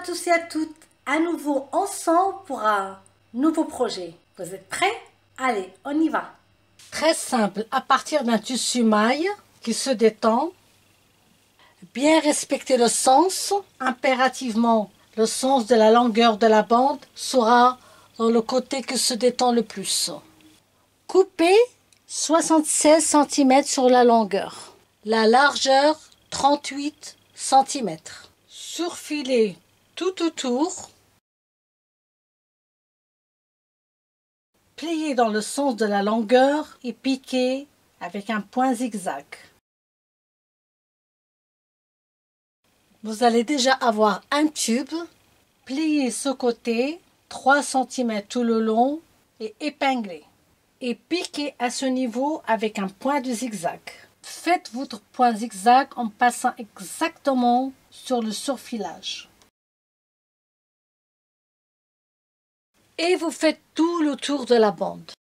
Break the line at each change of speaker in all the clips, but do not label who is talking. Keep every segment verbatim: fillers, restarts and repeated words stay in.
tous et à toutes, à nouveau ensemble pour un nouveau projet. Vous êtes prêts? Allez, on y va. Très simple, à partir d'un tissu maille qui se détend, bien respecter le sens, impérativement le sens de la longueur de la bande sera dans le côté qui se détend le plus. Coupez soixante-seize centimètres sur la longueur, la largeur trente-huit centimètres. Surfiler tout autour, plier dans le sens de la longueur et piquer avec un point zigzag. Vous allez déjà avoir un tube, pliez ce côté trois centimètres tout le long et épingler. Et piquez à ce niveau avec un point de zigzag. Faites votre point zigzag en passant exactement sur le surfilage. Et vous faites tout le tour de la bande.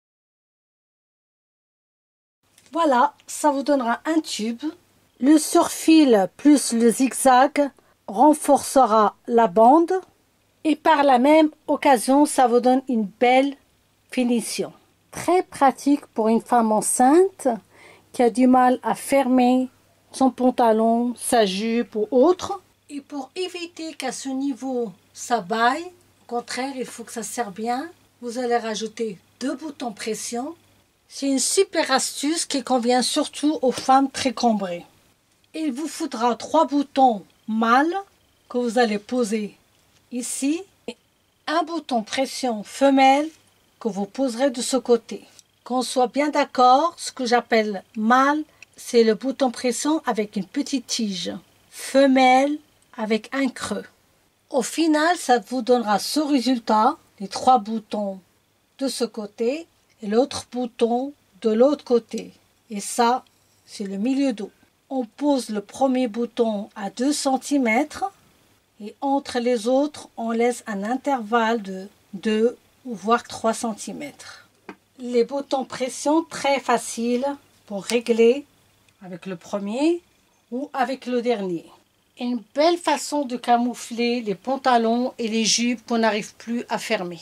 Voilà, ça vous donnera un tube. Le surfil plus le zigzag renforcera la bande et par la même occasion, ça vous donne une belle finition. Très pratique pour une femme enceinte qui a du mal à fermer son pantalon, sa jupe ou autre. Et pour éviter qu'à ce niveau ça baille, au contraire, il faut que ça serre bien, vous allez rajouter deux boutons pression. C'est une super astuce qui convient surtout aux femmes très cambrées. Il vous faudra trois boutons mâles que vous allez poser ici et un bouton pression femelle que vous poserez de ce côté. Qu'on soit bien d'accord, ce que j'appelle mâle, c'est le bouton pression avec une petite tige. Femelle avec un creux. Au final, ça vous donnera ce résultat, les trois boutons de ce côté et l'autre bouton de l'autre côté. Et ça, c'est le milieu dos. On pose le premier bouton à deux centimètres et entre les autres, on laisse un intervalle de deux ou voire trois centimètres. Les boutons pression, très faciles pour régler avec le premier ou avec le dernier. Une belle façon de camoufler les pantalons et les jupes qu'on n'arrive plus à fermer.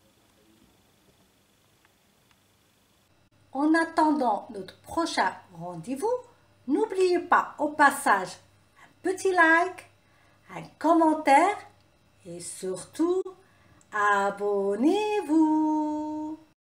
En attendant notre prochain rendez-vous, n'oubliez pas au passage un petit like, un commentaire et surtout abonnez-vous.